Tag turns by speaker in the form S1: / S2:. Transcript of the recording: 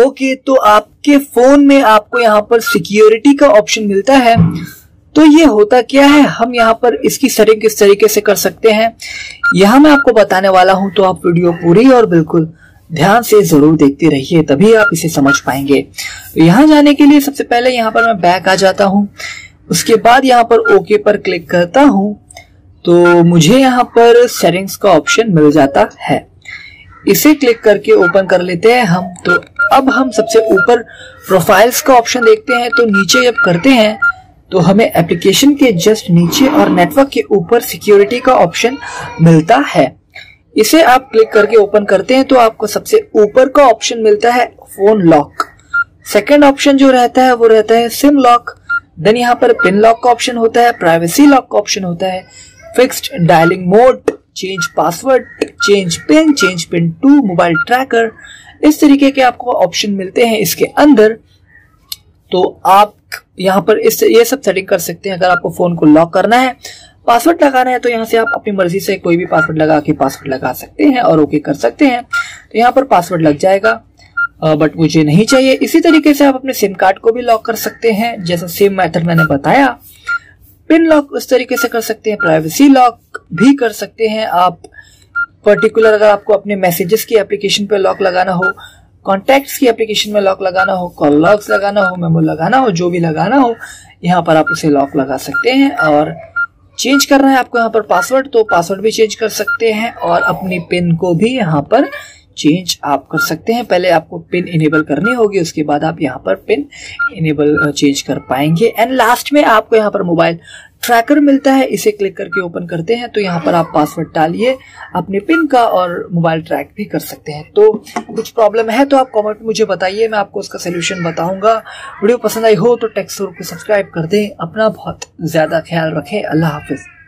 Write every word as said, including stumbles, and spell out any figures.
S1: Okay, तो आपके phone में आपको यहाँ पर सिक्योरिटी का ऑप्शन मिलता है। तो ये होता क्या है, हम यहाँ पर इसकी सेटिंग किस तरीके से कर सकते हैं यहाँ मैं आपको बताने वाला हूं, तो आप वीडियो पूरी और बिल्कुल ध्यान से जरूर देखते रहिए, तभी आप इसे समझ पाएंगे। तो यहाँ जाने के लिए सबसे पहले यहाँ पर मैं बैक आ जाता हूँ, उसके बाद यहाँ पर ओके पर क्लिक करता हूँ, तो मुझे यहाँ पर सेटिंग्स का ऑप्शन मिल जाता है। इसे क्लिक करके ओपन कर लेते हैं हम। तो अब हम सबसे ऊपर प्रोफाइल्स का ऑप्शन देखते हैं, तो नीचे जब करते हैं तो हमें एप्लीकेशन के जस्ट नीचे और नेटवर्क के ऊपर सिक्योरिटी का ऑप्शन मिलता है। इसे आप क्लिक करके ओपन करते हैं तो आपको सबसे ऊपर का ऑप्शन मिलता है फोन लॉक। सेकंड ऑप्शन जो रहता है वो रहता है सिम लॉक। देन यहाँ पर पिन लॉक का ऑप्शन होता है, प्राइवेसी लॉक का ऑप्शन होता है, fixed dialling mode, change password, change pin, change pin two, mobile tracker, इस तरीके के आपको ऑप्शन मिलते हैं इसके अंदर। तो आप यहाँ पर इस ये सब सेटिंग कर सकते हैं। अगर आपको फोन को लॉक करना है, पासवर्ड लगाना है, तो यहाँ से आप अपनी मर्जी से कोई भी पासवर्ड लगा के पासवर्ड लगा सकते हैं और ओके कर सकते हैं। तो यहाँ पर पासवर्ड लग जाएगा, बट मुझे नहीं चाहिए। इसी तरीके से आप अपने सिम कार्ड को भी लॉक कर सकते हैं, जैसा सेम मेथड मैंने बताया। पिन लॉक उस तरीके से कर सकते हैं, प्राइवेसी लॉक भी कर सकते हैं आप। पर्टिकुलर अगर आपको अपने मैसेजेस की एप्लीकेशन पे लॉक लगाना हो, कॉन्टैक्ट्स की एप्लीकेशन में लॉक लगाना हो, कॉल लॉक्स लगाना हो, मेमो लगाना हो, जो भी लगाना हो, यहाँ पर आप उसे लॉक लगा सकते हैं। और चेंज करना है आपको यहाँ पर पासवर्ड, तो पासवर्ड भी चेंज कर सकते हैं और अपनी पिन को भी यहाँ पर चेंज आप कर सकते हैं। पहले आपको पिन इनेबल करनी होगी, उसके बाद आप यहाँ पर पिन इनेबल चेंज कर पाएंगे। एंड लास्ट में आपको यहाँ पर मोबाइल ट्रैकर मिलता है, इसे क्लिक करके ओपन करते हैं तो यहाँ पर आप पासवर्ड डालिए अपने पिन का और मोबाइल ट्रैक भी कर सकते हैं। तो कुछ प्रॉब्लम है तो आप कमेंट में मुझे बताइए, मैं आपको उसका सोल्यूशन बताऊंगा। वीडियो पसंद आई हो तो टेक स्टोर को सब्सक्राइब कर दें। अपना बहुत ज्यादा ख्याल रखें। अल्लाह हाफिज।